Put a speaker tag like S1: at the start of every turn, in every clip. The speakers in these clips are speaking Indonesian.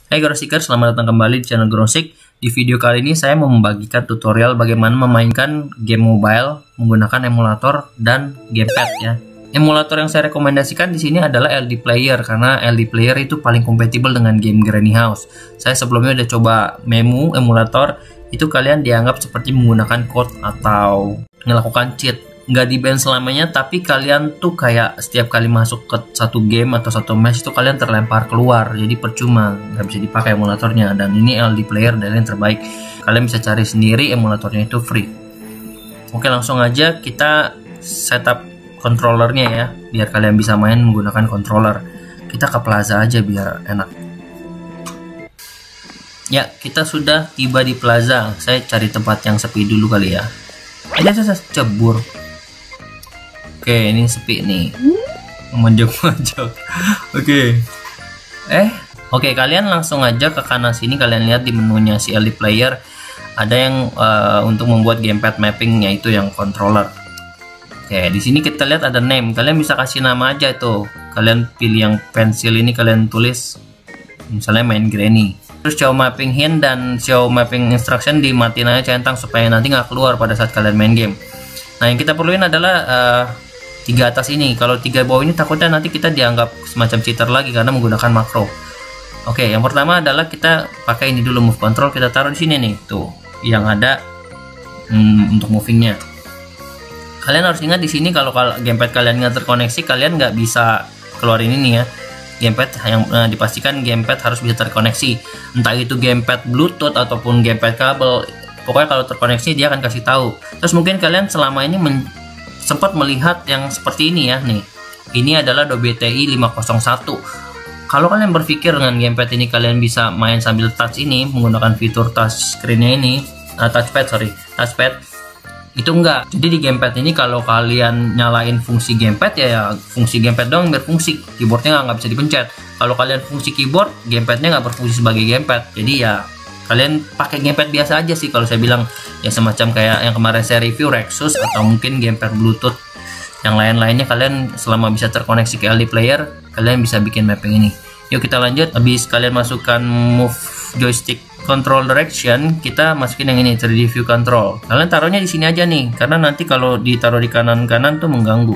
S1: Hai Growseeker, selamat datang kembali di channel Growseek. Di video kali ini saya mau membagikan tutorial bagaimana memainkan game mobile menggunakan emulator dan gamepad ya. Emulator yang saya rekomendasikan di sini adalah LD Player karena LD Player itu paling kompatibel dengan game Granny House. Saya sebelumnya udah coba Memu emulator, itu kalian dianggap seperti menggunakan code atau melakukan cheat. Nggak di-ban selamanya, tapi kalian tuh kayak setiap kali masuk ke satu game atau satu match itu kalian terlempar keluar, jadi percuma, nggak bisa dipakai emulatornya. Dan ini LD Player dan yang terbaik, kalian bisa cari sendiri, emulatornya itu free. Oke, langsung aja kita setup controllernya ya, biar kalian bisa main menggunakan controller. Kita ke Plaza aja biar enak. Ya, kita sudah tiba di Plaza. Saya cari tempat yang sepi dulu kali ya. Saya cebur. Oke, ini sepi nih. Menjok-menjok. Oke, kalian langsung aja ke kanan sini. Kalian lihat di menunya si LD Player ada yang untuk membuat gamepad mapping, yaitu yang controller. Oke, di sini kita lihat ada name. Kalian bisa kasih nama aja tuh. Kalian pilih yang pensil ini, kalian tulis misalnya main Granny. Terus show mapping hint dan show mapping instruction dimatiin aja centang supaya nanti nggak keluar pada saat kalian main game. Nah, yang kita perluin adalah 3 atas ini. Kalau 3 bawah ini takutnya nanti kita dianggap semacam cheater lagi karena menggunakan makro. Oke, yang pertama adalah kita pakai ini dulu, move control kita taruh di sini nih, tuh yang ada untuk movingnya. Kalian harus ingat di sini kalau gamepad kalian nggak terkoneksi, kalian nggak bisa keluarin ini ya. Gamepad yang dipastikan gamepad harus bisa terkoneksi, entah itu gamepad Bluetooth ataupun gamepad kabel. Pokoknya kalau terkoneksi dia akan kasih tahu. Terus mungkin kalian selama ini sempat melihat yang seperti ini ya nih. Ini adalah Adobe TI 501. Kalau kalian berpikir dengan gamepad ini kalian bisa main sambil touch ini menggunakan fitur touch screen-nya ini, touchpad. Itu enggak. Jadi di gamepad ini kalau kalian nyalain fungsi gamepad ya fungsi gamepad doang berfungsi, keyboardnya nggak bisa dipencet. Kalau kalian fungsi keyboard, gamepadnya nggak berfungsi sebagai gamepad. Jadi ya kalian pakai gamepad biasa aja sih kalau saya bilang, ya semacam kayak yang kemarin saya review Rexus atau mungkin gamepad Bluetooth. Yang lain-lainnya kalian selama bisa terkoneksi ke LD Player, kalian bisa bikin mapping ini. Yuk kita lanjut. Habis kalian masukkan move joystick control direction, kita masukin yang ini 3D view control. Kalian taruhnya di sini aja nih, karena nanti kalau ditaruh di kanan-kanan tuh mengganggu.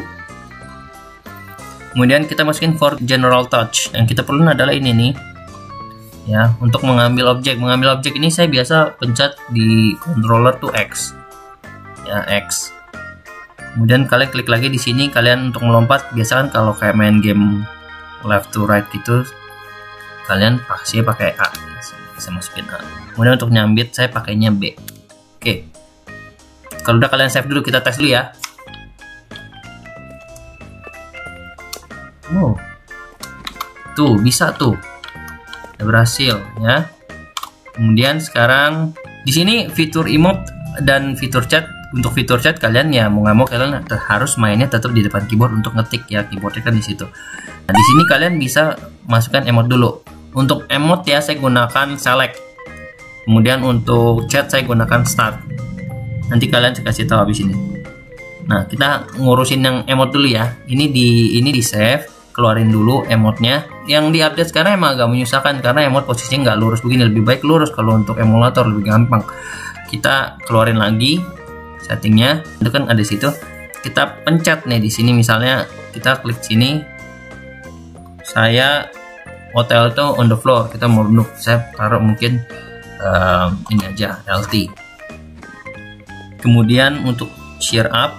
S1: Kemudian kita masukin for general touch. Yang kita perlu adalah ini nih. Ya, untuk mengambil objek. Mengambil objek ini saya biasa pencet di controller tuh X. Ya, X. Kemudian kalian klik lagi di sini, kalian untuk melompat biasa kan kalau kayak main game left to right gitu, kalian pasti pakai A. Saya masukin A. Kemudian untuk nyambit saya pakainya B. Oke. Kalau udah kalian save dulu, kita tes dulu ya. Oh. Tuh, bisa tuh. Udah berhasil ya. Kemudian sekarang di sini fitur emote dan fitur chat. Untuk fitur chat kalian ya mau nggak mau kalian harus mainnya tetap di depan keyboard untuk ngetik ya, keyboardnya kan di situ. Nah, di sini kalian bisa masukkan emote dulu. Untuk emote ya saya gunakan select. Kemudian untuk chat saya gunakan start. Nanti kalian saya kasih tahu habis ini. Nah, kita ngurusin yang emote dulu ya. Ini di save, keluarin dulu emotenya. Yang di-update sekarang emang agak menyusahkan karena emote posisinya nggak lurus begini, lebih baik lurus kalau untuk emulator lebih gampang. Kita keluarin lagi settingnya, itu kan ada di situ. Kita pencet nih di sini, misalnya kita klik sini. Saya hotel itu on the floor, kita mau duduk, saya taruh mungkin ini aja LT. Kemudian untuk cheer up,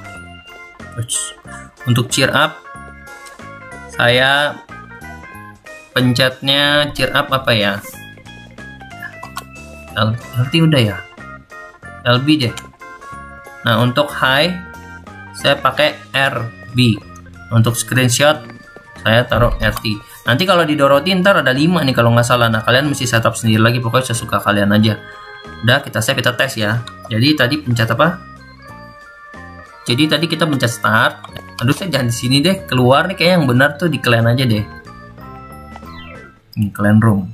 S1: saya pencetnya cheer up apa ya, LT udah ya, LB deh. Nah, untuk high saya pakai RB. Untuk screenshot saya taruh RT. Nanti kalau di Dorothy ntar ada 5 nih kalau nggak salah. Nah, kalian mesti setup sendiri lagi, pokoknya sesuka kalian aja. Udah, kita save, kita tes ya. Jadi tadi pencet apa? Jadi tadi kita pencet start. Aduh, saya jangan di sini deh, keluar nih, kayak yang benar tuh di clan aja deh. Ini clan room.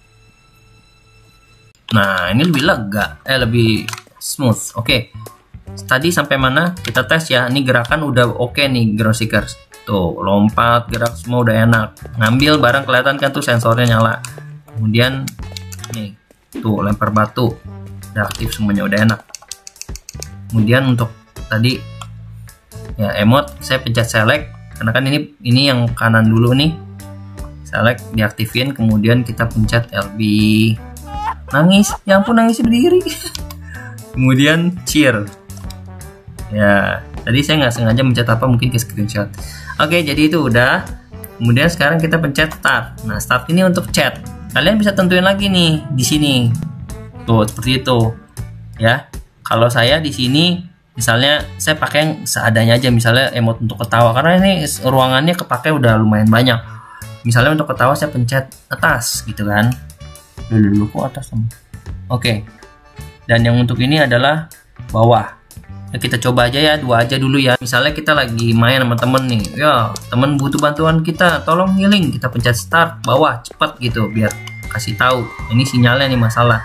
S1: Nah, ini lebih lega, lebih smooth. Oke. Tadi sampai mana? Kita tes ya. Ini gerakan udah oke nih, Growseekers. Tuh, lompat, gerak semua udah enak. Ngambil barang kelihatan kan tuh sensornya nyala. Kemudian Nih, tuh lempar batu. Udah aktif semuanya, udah enak. Kemudian untuk tadi ya emot, saya pencet select karena kan ini yang kanan dulu nih. Select diaktifin, kemudian kita pencet LB. Nangis, ya ampun nangisnya berdiri. Kemudian cheer. Ya, tadi saya nggak sengaja mencet apa, mungkin ke screenshot. Oke, jadi itu udah. Kemudian sekarang kita pencet start. Nah, start ini untuk chat. Kalian bisa tentuin lagi nih di sini. Tuh, seperti itu. Ya. Kalau saya di sini misalnya saya pakai yang seadanya aja, misalnya emot untuk ketawa karena ini ruangannya kepake udah lumayan banyak. Misalnya untuk ketawa saya pencet atas gitu kan. Dulu kok atas sama. Oke. Dan yang untuk ini adalah bawah. Ya, kita coba aja ya, 2 aja dulu ya. Misalnya kita lagi main sama temen nih, ya temen butuh bantuan kita, tolong healing, kita pencet start bawah cepet gitu biar kasih tahu ini sinyalnya nih masalah.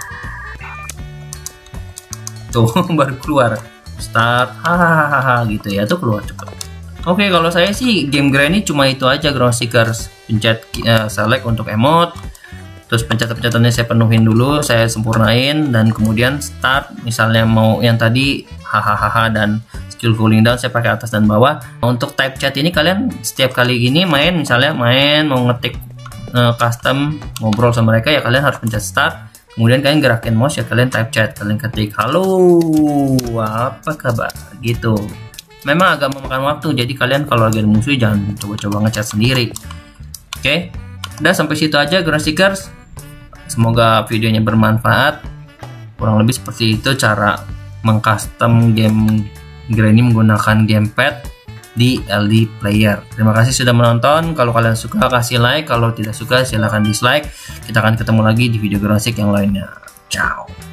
S1: Tuh baru keluar start, hahaha gitu ya, tuh keluar cepet. Oke, kalau saya sih game Granny cuma itu aja, Ground Seekers. Pencet select untuk emot, terus pencet-pencetannya saya penuhin dulu, saya sempurnain, dan kemudian start. Misalnya mau yang tadi hahaha dan skill cooling down saya pakai atas dan bawah. Untuk type chat ini kalian setiap kali gini main, misalnya main mau ngetik custom ngobrol sama mereka ya kalian harus pencet start. Kemudian kalian gerakin mouse ya, kalian type chat, kalian ketik halo apa kabar gitu. Memang agak memakan waktu, jadi kalian kalau lagi ada musuh jangan coba-coba ngechat sendiri. Oke, udah sampai situ aja Ground Seekers. Semoga videonya bermanfaat. Kurang lebih seperti itu cara mengcustom game Granny menggunakan gamepad di LD Player. Terima kasih sudah menonton. Kalau kalian suka kasih like, kalau tidak suka silahkan dislike. Kita akan ketemu lagi di video Ground Seek yang lainnya. Ciao.